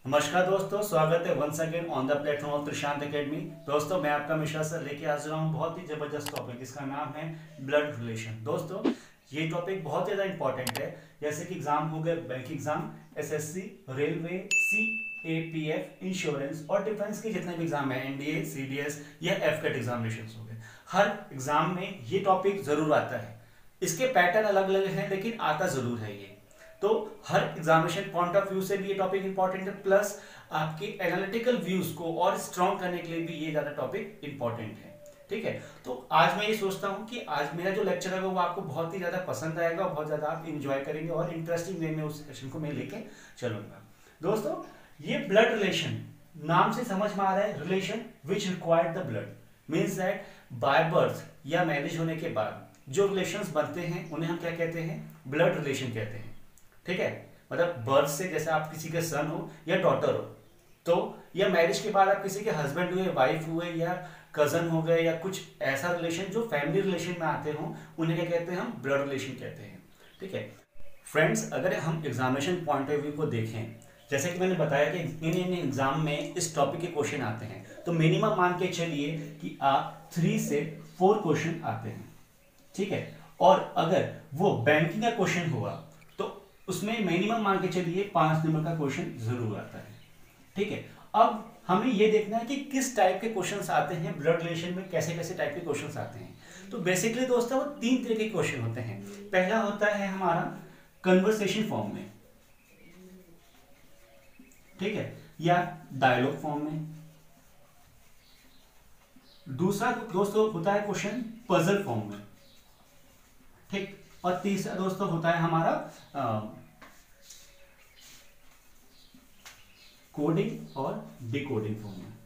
नमस्कार दोस्तों, स्वागत है once again on the platform of Trishant Academy. दोस्तों, मैं आपका मिश्रा सर लेके हाजिर हूँ बहुत ही जबरदस्त टॉपिक, इसका नाम है ब्लड रिलेशन। दोस्तों, ये टॉपिक बहुत ज़्यादा इंपॉर्टेंट है। जैसे कि एग्जाम हो गए bank exam, SSC, railway, CAPF, insurance और डिफेंस के जितने भी एग्जाम है, एनडीए, सीडीएस या एफकेट एग्जामिनेशन हो गए, हर एग्जाम में ये टॉपिक जरूर आता है। इसके पैटर्न अलग अलग हैं लेकिन आता जरूर है ये। तो हर एग्जामिनेशन पॉइंट ऑफ व्यू से भी ये टॉपिक इंपॉर्टेंट है, प्लस आपके एनालिटिकल व्यूज को और स्ट्रॉन्ग करने के लिए भी ये ज्यादा टॉपिक इंपॉर्टेंट है। ठीक है, तो आज मैं ये सोचता हूँ कि आज मेरा जो लेक्चर है वो आपको बहुत ही ज्यादा पसंद आएगा और बहुत ज्यादा आप इंजॉय करेंगे और इंटरेस्टिंग वे में उस सेशन को मैं लेके चलूंगा। दोस्तों, ये ब्लड रिलेशन नाम से समझ में आ रहा है, relation which required the blood, means that by birth या मैरिज होने के बाद जो रिलेशंस बनते हैं उन्हें हम क्या कहते हैं? ब्लड रिलेशन कहते हैं। ठीक है, मतलब बर्थ से, जैसे आप किसी के सन हो या डॉटर हो, तो या मैरिज के बाद आप किसी के हस्बैंड हुए, वाइफ हुए या कजन हो गए या कुछ ऐसा रिलेशन जो फैमिली रिलेशन में आते हो, उन्हें क्या कहते हैं? हम ब्लड रिलेशन कहते हैं। ठीक है फ्रेंड्स, अगर हम एग्जामिनेशन पॉइंट ऑफ व्यू को देखें, जैसे कि मैंने बताया कि इन एग्जाम में इस टॉपिक के क्वेश्चन आते हैं, तो मिनिमम मान के चलिए कि आप 3 से 4 क्वेश्चन आते हैं। ठीक है, और अगर वो बैंकिंग का क्वेश्चन हुआ उसमें मिनिमम मान के चलिए 5 नंबर का क्वेश्चन जरूर आता है। ठीक है, अब हमें यह देखना है कि किस टाइप के क्वेश्चंस आते हैं ब्लड रिलेशन में, कैसे कैसे टाइप के क्वेश्चंस आते हैं। तो बेसिकली दोस्तों, वो 3 तरह के क्वेश्चन होते हैं। पहला होता है हमारा कन्वर्सेशन फॉर्म में, ठीक है, या डायलॉग फॉर्म में। दूसरा दोस्तों होता है क्वेश्चन पजल फॉर्म में। ठीक, और तीसरा दोस्तों होता है हमारा कोडिंग और डिकोडिंग फॉर्म में।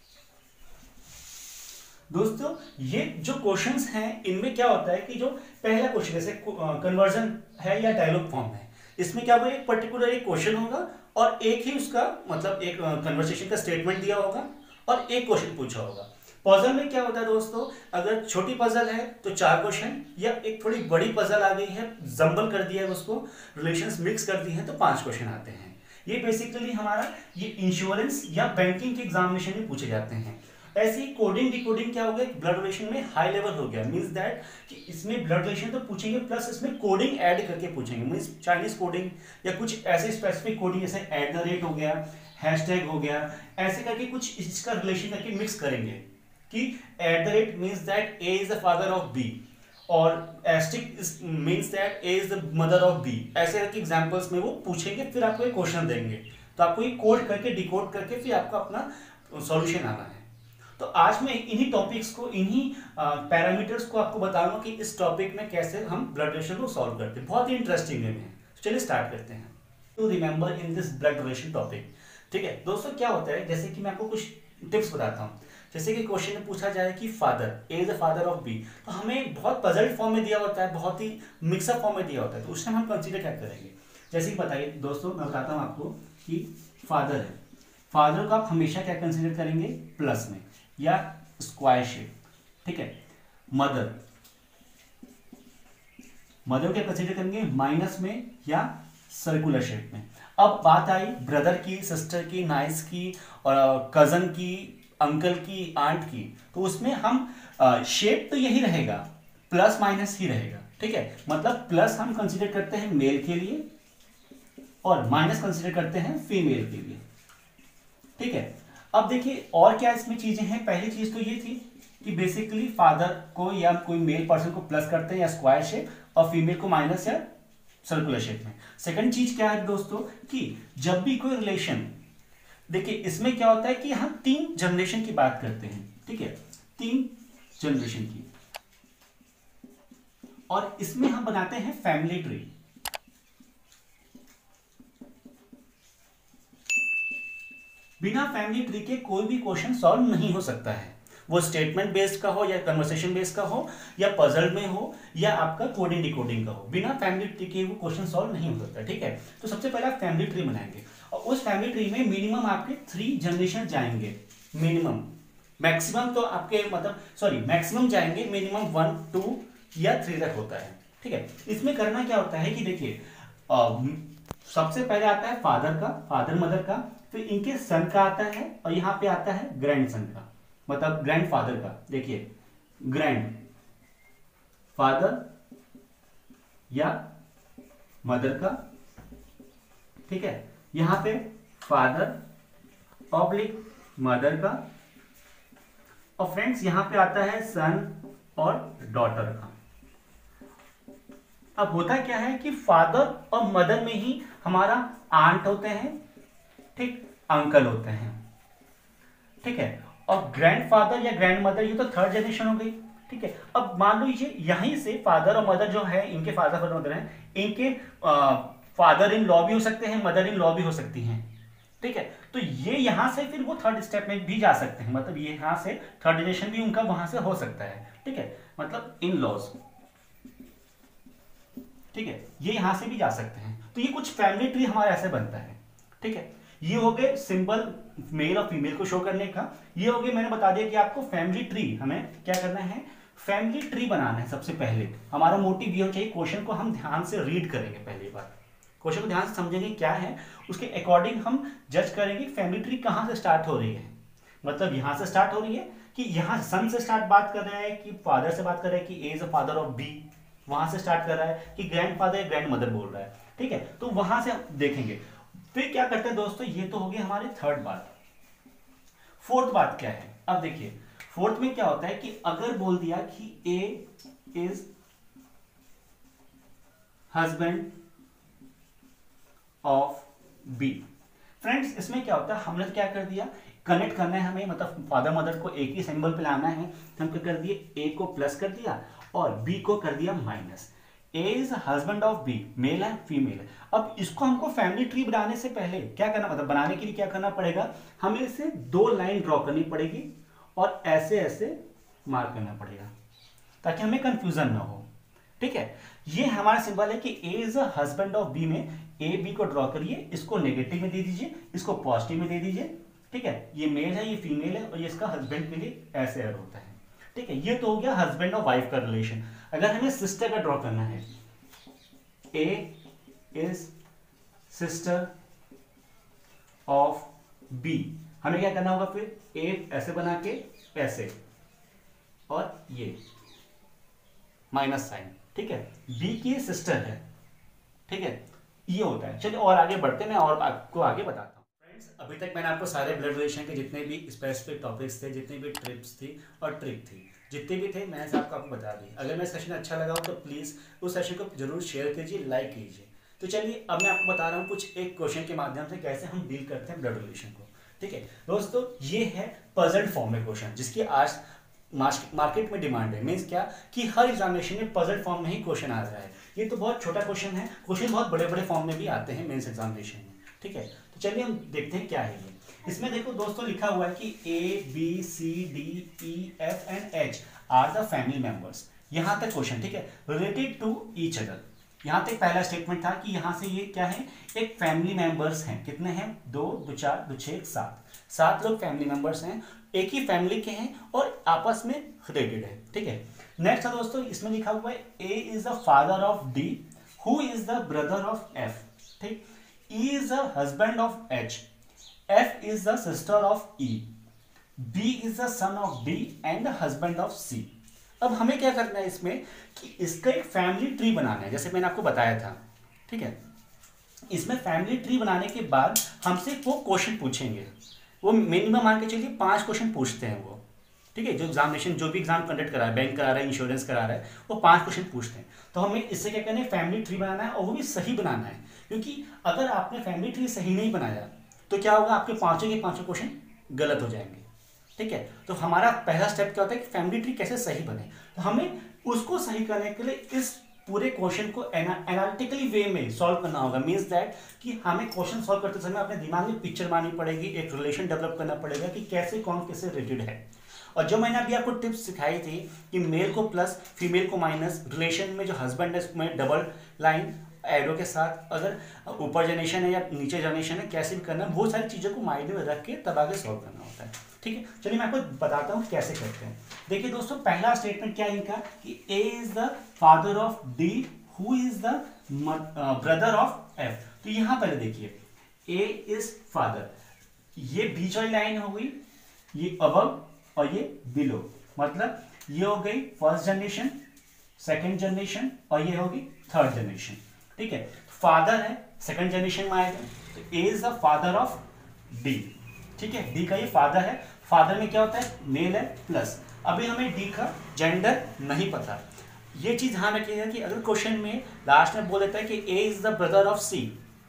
दोस्तों, ये जो क्वेश्चंस हैं इनमें क्या होता है कि जो पहला क्वेश्चन जैसे कन्वर्जन है या डायलॉग फॉर्म है, इसमें क्या होगा, एक पर्टिकुलर एक क्वेश्चन होगा और एक ही उसका मतलब एक कन्वर्सेशन का स्टेटमेंट दिया होगा और एक क्वेश्चन पूछा होगा। पजल में क्या होता है दोस्तों, अगर छोटी पजल है तो 4 क्वेश्चन, या एक थोड़ी बड़ी पजल आ गई है, जंबल कर दिया है उसको, रिलेशंस मिक्स कर दी है, तो 5 क्वेश्चन आते हैं। ये बेसिकली हमारा ये इंश्योरेंस या बैंकिंग के एग्जामिनेशन में पूछे जाते हैं। ऐसे ही कोडिंग डिकोडिंग क्या हो गया, ब्लड रिलेशन में हाई लेवल हो गया, मींस दैट कि इसमें ब्लड रिलेशन तो पूछेंगे प्लस इसमें कोडिंग ऐड करके पूछेंगे, मींस चाइनीज कोडिंग या कुछ ऐसे स्पेसिफिक कोडिंग जैसे @ हो गया, हैशटैग हो गया, ऐसे करके कुछ इसका रिलेशन करके मिक्स करेंगे कि @ means that A is the father of B और * means that A is the mother of B। ऐसे करके एग्जांपल्स में वो पूछेंगे, फिर आपको एक क्वेश्चन देंगे, तो आपको ये कोड करके डिकोड करके फिर आपको अपना सॉल्यूशन आना है। तो आज मैं इन्हीं टॉपिक्स को, इन्हीं पैरामीटर्स को आपको बताऊंगा कि इस टॉपिक में कैसे हम ब्लड रिलेशन को सॉल्व करते हैं। बहुत ही इंटरेस्टिंग वे में है। चलिए स्टार्ट करते हैं to remember in this blood relation topic. ठीक है दोस्तों, क्या होता है, जैसे कि मैं आपको कुछ टिप्स बताता हूँ। जैसे कि क्वेश्चन में पूछा जाए कि father, A is the father of B, तो हमें बहुत पजल्ड फॉर्म में दिया होता है, बहुत ही मिक्सअप फॉर्म में दिया होता है, तो उस टाइम हम कंसीडर क्या करेंगे। जैसे कि बताइए दोस्तों, मैं बताता हूँ आपको कि फादर है, फादर को आप हमेशा क्या कंसीडर करेंगे, प्लस में या स्क्वायर शेप। ठीक है, मदर, मदर क्या कंसीडर करेंगे, माइनस में या सर्कुलर शेप में। अब बात आई ब्रदर की, सिस्टर की, नाइस की और कजन की, अंकल की, आंट की, तो उसमें हम शेप तो यही रहेगा, प्लस माइनस ही रहेगा। ठीक है, मतलब प्लस हम कंसीडर करते हैं मेल के लिए और माइनस कंसीडर करते हैं फीमेल के लिए। ठीक है, अब देखिए और क्या इसमें चीजें हैं। पहली चीज तो ये थी कि बेसिकली फादर को या कोई मेल पर्सन को प्लस करते हैं या स्क्वायर शेप, और फीमेल को माइनस या सर्कुलर शेप में। सेकंड चीज क्या है दोस्तों कि जब भी कोई रिलेशन, देखिए इसमें क्या होता है कि हम 3 जनरेशन की बात करते हैं। ठीक है, 3 जनरेशन की, और इसमें हम बनाते हैं फैमिली ट्री। बिना फैमिली ट्री के कोई भी क्वेश्चन सॉल्व नहीं हो सकता है, वो स्टेटमेंट बेस्ड का हो या कन्वर्सेशन बेस्ड का हो या पजल में हो या आपका कोडिंग डिकोडिंग का हो, बिना फैमिली ट्री के वो क्वेश्चन सॉल्व नहीं हो सकता। ठीक है, तो सबसे पहले आप फैमिली ट्री बनाएंगे और उस फैमिली ट्री में मिनिमम आपके 3 जनरेशन जाएंगे, मिनिमम। मैक्सिमम तो आपके मैक्सिमम जाएंगे, मिनिमम 1, 2 या 3 तक होता है। ठीक है, इसमें करना क्या होता है कि देखिए सबसे पहले आता है फादर का, फादर मदर का, फिर इनके सन का आता है, और यहां पे आता है ग्रैंड सन का, मतलब ग्रैंड फादर का। देखिए ग्रैंड फादर या मदर का, ठीक है, यहां पे फादर ऑब्लिक मदर का, और फ्रेंड्स यहां पे आता है सन और डॉटर का। अब होता क्या है कि फादर और मदर में ही हमारा आंट होते हैं, ठीक, अंकल होते हैं, ठीक है, और ग्रैंडफादर या ग्रैंड मदर ये तो थर्ड जनरेशन हो गई, ठीक है। अब मान लीजिए यहीं से फादर और मदर जो है, इनके फादर और मदर हैं, इनके फादर इन लॉ भी हो सकते हैं, मदर इन लॉ भी हो सकती हैं, ठीक है। तो ये यहां से फिर वो थर्ड स्टेप में भी जा सकते हैं, मतलब ये यहां से थर्ड जनरेशन भी उनका वहां से हो सकता है, ठीक है, मतलब इन लॉज, ठीक है, ये यहां से भी जा सकते हैं। तो ये कुछ फैमिली ट्री हमारा ऐसे बनता है, ठीक है। ये हो गए सिंपल मेल और फीमेल को शो करने का। ये हो गए, मैंने बता दिया कि आपको फैमिली ट्री, हमें क्या करना है, फैमिली ट्री बनाना है। सबसे पहले हमारा मोटिव ये हो चाहिए, क्वेश्चन को हम ध्यान से रीड करेंगे, पहली बार क्वेश्चन को ध्यान से समझेंगे क्या है, उसके अकॉर्डिंग हम जज करेंगे फैमिली ट्री कहां से स्टार्ट हो रही है। मतलब यहां से स्टार्ट हो रही है कि यहां सन से स्टार्ट बात कर रहे हैं, कि फादर से बात कर रहे हैं, कि A is the father of B, वहां से स्टार्ट कर रहा है, कि ग्रैंड फादर या ग्रैंड मदर बोल रहा है, ठीक है। तो वहां से देखेंगे। फिर क्या करते हैं दोस्तों, ये तो हो गई हमारी थर्ड बात। फोर्थ बात क्या है, अब देखिए फोर्थ में क्या होता है कि अगर बोल दिया कि A is husband of B, friends इसमें क्या होता है, हमने क्या कर दिया, कनेक्ट करना है हमें, मतलब फादर मदर को एक ही सिंबल पे लाना है, तो हम क्या कर दिए, ए को प्लस कर दिया और बी को कर दिया minus. A is husband of B, male है फीमेल है। अब इसको हमको फैमिली ट्री बनाने से पहले क्या करना, मतलब बनाने के लिए क्या करना पड़ेगा, हमें इसे दो लाइन ड्रॉ करनी पड़ेगी और ऐसे ऐसे मार्क करना पड़ेगा ताकि हमें कंफ्यूजन ना हो, ठीक है। ये हमारा सिंबल है कि A is husband of B, में ए बी को ड्रॉ करिए, इसको नेगेटिव में दे दीजिए, इसको पॉजिटिव में दे दीजिए, ठीक है। ये मेल है, ये फीमेल है, और ये इसका हस्बैंड के लिए ऐसे ऐड होता है, ठीक है। ये तो हो गया हस्बैंड और वाइफ का रिलेशन। अगर हमें सिस्टर का ड्रॉ करना है, A is sister of B, हमें क्या करना होगा, फिर ए ऐसे बना के ऐसे, और ये माइनस साइन, ठीक है, बी की सिस्टर है, ठीक है, ये होता है। चलिए और आगे बढ़ते, मैं और आपको आगे बताता हूँ। फ्रेंड्स अभी तक मैंने आपको सारे ब्लड रिलेशन के जितने भी स्पेसिफिक टॉपिक्स थे, जितनी भी ट्रिप्स थी और ट्रिक थी, जितने भी थे मैंने आपको बता दी। अगर मैं सेशन अच्छा लगा हो तो प्लीज़ उस सेशन को जरूर शेयर कीजिए, लाइक कीजिए। तो चलिए अब मैं आपको बता रहा हूँ कुछ एक क्वेश्चन के माध्यम से कैसे हम डील करते हैं ब्लड रिलेशन को, ठीक है दोस्तों। ये है पजल फॉर्म में क्वेश्चन, जिसकी आज मार्केट में डिमांड है। मीन्स क्या कि हर एग्जामिनेशन में पजल फॉर्म में ही क्वेश्चन आ रहा है। ये तो बहुत छोटा क्वेश्चन है, क्वेश्चन बहुत बड़े बड़े फॉर्म में भी आते हैं मेंस एग्जामिनेशन में, ठीक है। तो चलिए हम देखते हैं क्या है ये। इसमें देखो दोस्तों लिखा हुआ है कि A B C D E F and H are the family members. यहां तक क्वेश्चन, ठीक है, रिलेटेड टू ईच अदर। यहां तक पहला स्टेटमेंट था कि यहां से ये क्या है, एक फैमिली मेंबर्स हैं। कितने हैं, 2 2 4 2 6 7 लोग फैमिली मेंबर्स हैं, एक ही फैमिली के हैं और आपस में रिलेटेड है, ठीक है। नेक्स्ट है दोस्तों, इसमें लिखा हुआ है A is the father of D, who is the brother of F, ठीक। E is the husband of H, F is the sister of E, B is the son of D and the husband of C. अब हमें क्या करना है इसमें कि इसका एक फैमिली ट्री बनाना है, जैसे मैंने आपको बताया था, ठीक है। इसमें फैमिली ट्री बनाने के बाद हमसे वो क्वेश्चन पूछेंगे, वो मिनिमम मान के चलिए 5 क्वेश्चन पूछते हैं वो, ठीक है। जो एग्जामिनेशन, जो भी एग्जाम कंडक्ट करा है, बैंक करा रहा है, इंश्योरेंस करा रहा है, वो 5 क्वेश्चन पूछते हैं। तो हमें इससे क्या करना है, फैमिली ट्री बनाना है और वो भी सही बनाना है। क्योंकि अगर आपने फैमिली ट्री सही नहीं बनाया तो क्या होगा, आपके पांचों के पांचों क्वेश्चन गलत हो जाएंगे, ठीक है। तो हमारा पहला स्टेप क्या होता है कि फैमिली ट्री कैसे सही बने। तो हमें उसको सही करने के लिए इस पूरे क्वेश्चन को एनालिटिकली वे में सॉल्व करना होगा। मींस दैट कि हमें क्वेश्चन सॉल्व करते समय अपने दिमाग में पिक्चर बनानी पड़ेगी, एक रिलेशन डेवलप करना पड़ेगा कि कैसे कौन कैसे रिलेटेड है। और जो मैंने अभी आपको टिप्स सिखाई थी कि मेल को प्लस फीमेल को माइनस, रिलेशन में जो हस्बैंड है उसमें डबल लाइन एरो के साथ, अगर ऊपर जनरेशन है या नीचे जनरेशन है कैसे भी करना है, वो सारी चीज़ों को माइंड में रख के तब आगे सॉल्व करना होता है, ठीक है। चलिए मैं आपको बताता हूँ कैसे करते हैं। देखिए दोस्तों, पहला स्टेटमेंट क्या है इनका कि A is the father of D, who is the brother of F. तो यहां पहले देखिए ए इज फादर, ये बीच वाली लाइन हो गई, ये अबव और ये बिलो, मतलब ये हो गई फर्स्ट जनरेशन, सेकंड जनरेशन और ये होगी थर्ड जनरेशन। ठीक है, फादर है सेकंड जनरेशन में आएगा, तो A is the father of D. ठीक है, डी का ये फादर है, फादर में क्या होता है, मेल है प्लस। अभी हमें डी का जेंडर नहीं पता, ये चीज ध्यान रखिएगा कि अगर क्वेश्चन में लास्ट में बोल देता है कि A is the brother of C,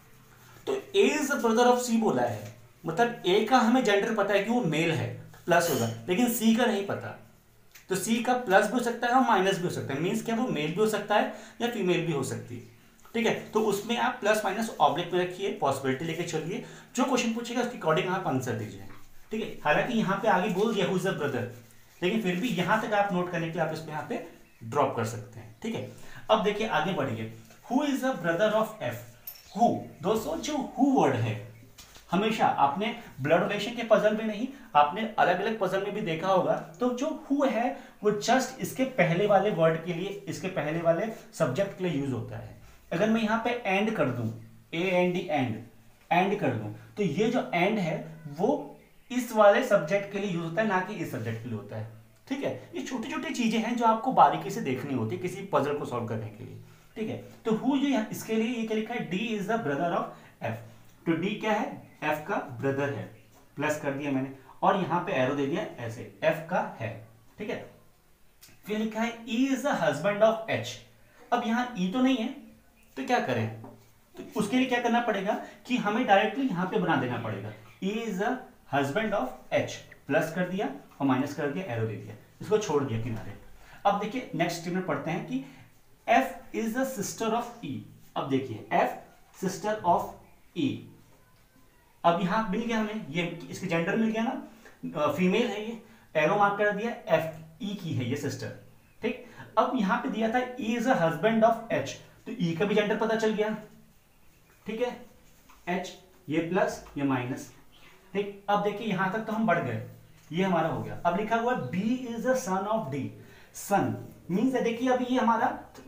तो A is the brother of C बोला है, मतलब ए का हमें जेंडर पता है कि वो मेल है, प्लस होगा, लेकिन सी का नहीं पता। तो सी का प्लस भी हो सकता है और माइनस भी हो सकता है, मीन्स क्या वो मेल भी हो सकता है या फीमेल भी हो सकती है। ठीक है, तो उसमें आप प्लस माइनस ऑब्जेक्ट में रखिए, पॉसिबिलिटी लेके चलिए, जो क्वेश्चन पूछेगा उसके अकॉर्डिंग आप आंसर दीजिए। ठीक है, हालांकि यहाँ पे आगे बोल दिया हु इज द ब्रदर, लेकिन फिर भी यहाँ तक आप नोट करने के लिए आप इसको यहाँ पे ड्रॉप कर सकते हैं। ठीक है, अब देखिए आगे बढ़िए, who is the brother of F. Who, दोस्तों जो हु वर्ड है, हमेशा आपने ब्लड रिलेशन के पजल में नहीं, आपने अलग अलग पजल में भी देखा होगा, तो जो हु है वो जस्ट इसके पहले वाले वर्ड के लिए, इसके पहले वाले सब्जेक्ट के लिए यूज होता है। अगर मैं यहाँ पे एंड कर दूं, ए एंड डी एंड कर दूं, तो ये जो एंड है वो इस वाले सब्जेक्ट के लिए यूज होता है, ना कि इस सब्जेक्ट के लिए होता है। ठीक है, ये छोटी छोटी चीजें हैं जो आपको बारीकी से देखनी होती है किसी पजल को सॉल्व करने के लिए। ठीक है, तो हु जो यहाँ इसके लिए ये क्या लिखा है, D is the brother of F, तो डी क्या है, एफ का ब्रदर है, प्लस कर दिया मैंने और यहाँ पे एरो दे दिया ऐसे, एफ का है। ठीक है, फिर लिखा है E is the husband of H. अब यहाँ ई तो नहीं है, तो क्या करें, तो उसके लिए क्या करना पड़ेगा कि हमें डायरेक्टली यहाँ पे बना देना पड़ेगा, E is the husband of H, plus कर दिया और माइनस कर दिया, एरो दे दिया, इसको छोड़ दिया किनारे। अब देखिए नेक्स्ट स्टेप में पढ़ते हैं कि F is the sister of E. अब देखिए एफ सिस्टर ऑफ ई, अब यहां मिल गया हमें, ये इसके जेंडर मिल गया ना, फीमेल है ये, एरो मार्क कर दिया, एफ ई की है ये सिस्टर। ठीक, अब यहां पे दिया था E is a husband of H, तो ई का भी जेंडर पता चल गया। ठीक है, एच ये प्लस ये माइनस। ठीक, अब देखिए यहां तक तो हम बढ़ गए, ये हमारा हो गया। अब लिखा हुआ B is the son of D, son means देखिए अभी ये हमारा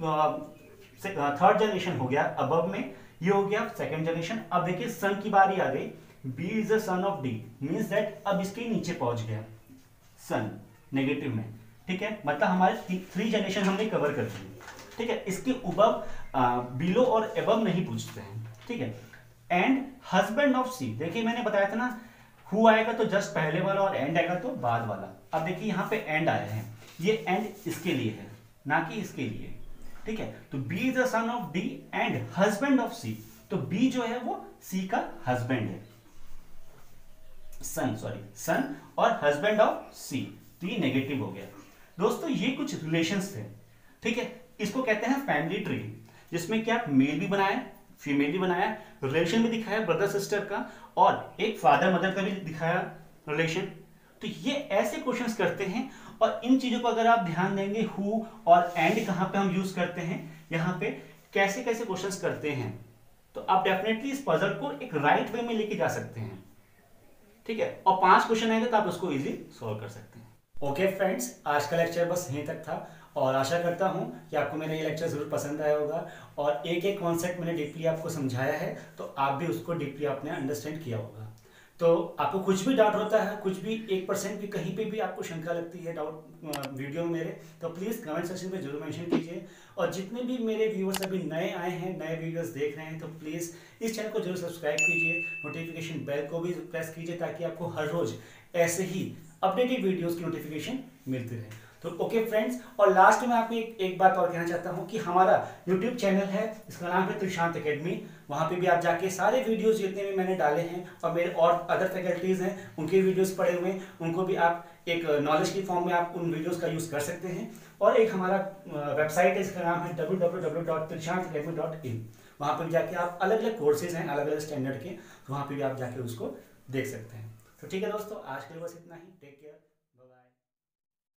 थर्ड जनरेशन हो गया, अबव में ये हो गया सेकंड जनरेशन। अब देखिए सन की बारी आ गई, B is the son of D, means that अब इसके नीचे पहुंच गया सन नेगेटिव में। ठीक है, मतलब हमारे 3 जनरेशन हमने कवर कर दी। ठीक है, इसके उबव बिलो और एबव नहीं पूछते हैं। ठीक है, एंड हस्बैंड ऑफ सी, देखिए मैंने बताया था ना, हु आएगा तो जस्ट पहले वाला और एंड आएगा तो बाद वाला। अब देखिए यहाँ पे एंड आया है, ये एंड इसके लिए है ना कि इसके लिए। ठीक है, तो B is the son of D and husband of C, तो बी जो है वो सी का हस्बैंड है, सन और हस्बैंड ऑफ सी, तो ये नेगेटिव हो गया। दोस्तों ये कुछ रिलेशंस थे। ठीक है, इसको कहते हैं फैमिली ट्री, जिसमें क्या मेल भी बनाया, फीमेल भी बनाया, रिलेशन भी दिखाया ब्रदर सिस्टर का, और एक फादर मदर का भी दिखाया रिलेशन। तो ये ऐसे क्वेश्चंस करते हैं, और इन चीजों को अगर आप ध्यान देंगे, हु और एंड कहां पे हम यूज करते हैं, यहाँ पे कैसे कैसे क्वेश्चंस करते हैं, तो आप डेफिनेटली इस पजल को एक राइट वे में लेके जा सकते हैं। ठीक है, और 5 क्वेश्चन आएंगे तो आप उसको इजीली सॉल्व कर सकते हैं। ओके फ्रेंड्स, आज का लेक्चर बस यहीं तक था, और आशा करता हूं कि आपको मेरा ये लेक्चर जरूर पसंद आया होगा, और एक एक कॉन्सेप्ट मैंने डीपली आपको समझाया है, तो आप भी उसको डीपली आपने अंडरस्टैंड किया होगा। तो आपको कुछ भी डाउट होता है, कुछ भी 1% भी कहीं पे भी आपको शंका लगती है डाउट वीडियो में मेरे, तो प्लीज़ कमेंट सेक्शन में जरूर मेंशन कीजिए। और जितने भी मेरे व्यूअर्स अभी नए आए हैं, नए वीडियोस देख रहे हैं, तो प्लीज़ इस चैनल को जरूर सब्सक्राइब कीजिए, नोटिफिकेशन बेल को भी प्रेस कीजिए, ताकि आपको हर रोज ऐसे ही अपडेटेड वीडियोज़ की नोटिफिकेशन मिलती रहे। तो ओके फ्रेंड्स, और लास्ट में आपको एक बात और कहना चाहता हूं कि हमारा यूट्यूब चैनल है, इसका नाम है त्रिशांत एकेडमी। वहां पे भी आप जाके सारे वीडियोस जितने भी मैंने डाले हैं, और मेरे और अदर फैकल्टीज हैं उनके वीडियोस पड़े हुए हैं, उनको भी आप एक नॉलेज की फॉर्म में आप उन वीडियोस का यूज कर सकते हैं। और एक हमारा वेबसाइट है, इसका नाम है www.trishantacademy.in। वहां पर जाके आप अलग अलग कोर्सेज हैं अलग अलग स्टैंडर्ड के, तो वहां पर भी आप जाके उसको देख सकते हैं। तो ठीक है दोस्तों, आज के लिए बस इतना ही। Take care.